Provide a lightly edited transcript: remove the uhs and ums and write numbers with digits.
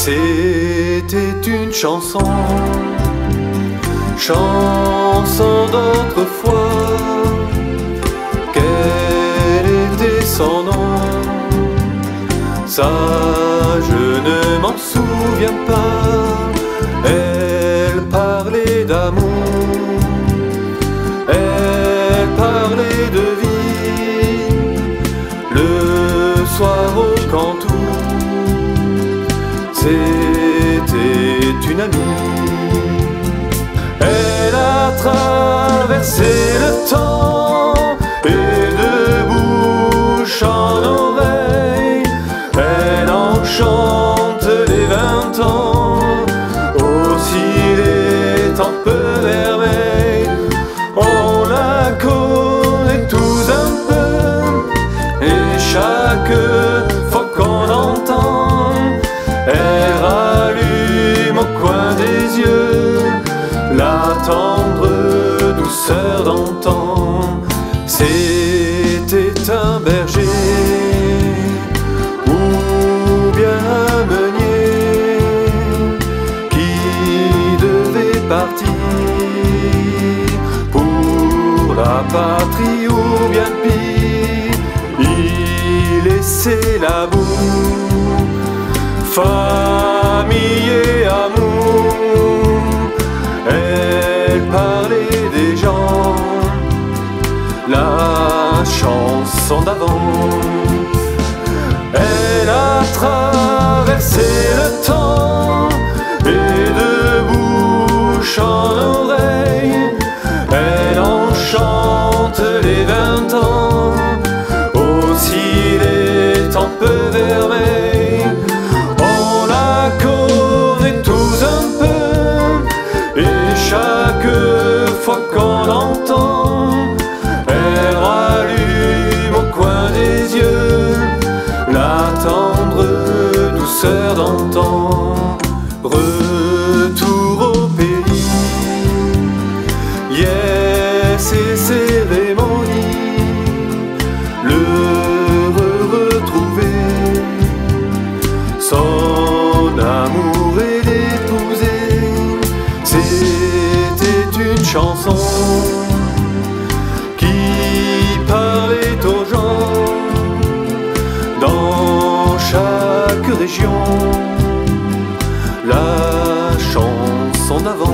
C'était une chanson d'autrefois. Quel était son nom? Ça je ne m'en souviens pas. Elle parlait d'amour, elle parlait de vie. Le soir au cantou, c'était une amie. Elle a traversé le temps et de bouche en oreille, elle enchante les 20 ans, aussi les tempes vermeilles. On la connaît tous un peu et chaque fois qu'on entend, elle rallume au coin des yeux la tendre douceur d'antan. C'était un berger ou bien un meunier qui devait partir pour la patrie ou bien pire, il laissait la boue, famille et amour. Elle parlait des gens, la chanson d'avant. Elle a traversé le temps et de bouche en oreille, elle enchante les 20 ans, aussi les tempes vermeilles. On la connaît tous un peu et chaque fois qu'on l'entend, elle rallume au coin des yeux la tendre douceur d'antan. Retour au pays, yes, et cérémonie, l'heureux retrouvé, son amour et l'épouser. C'était une chanson qui parlait aux gens dans chaque région, la chanson d'avant.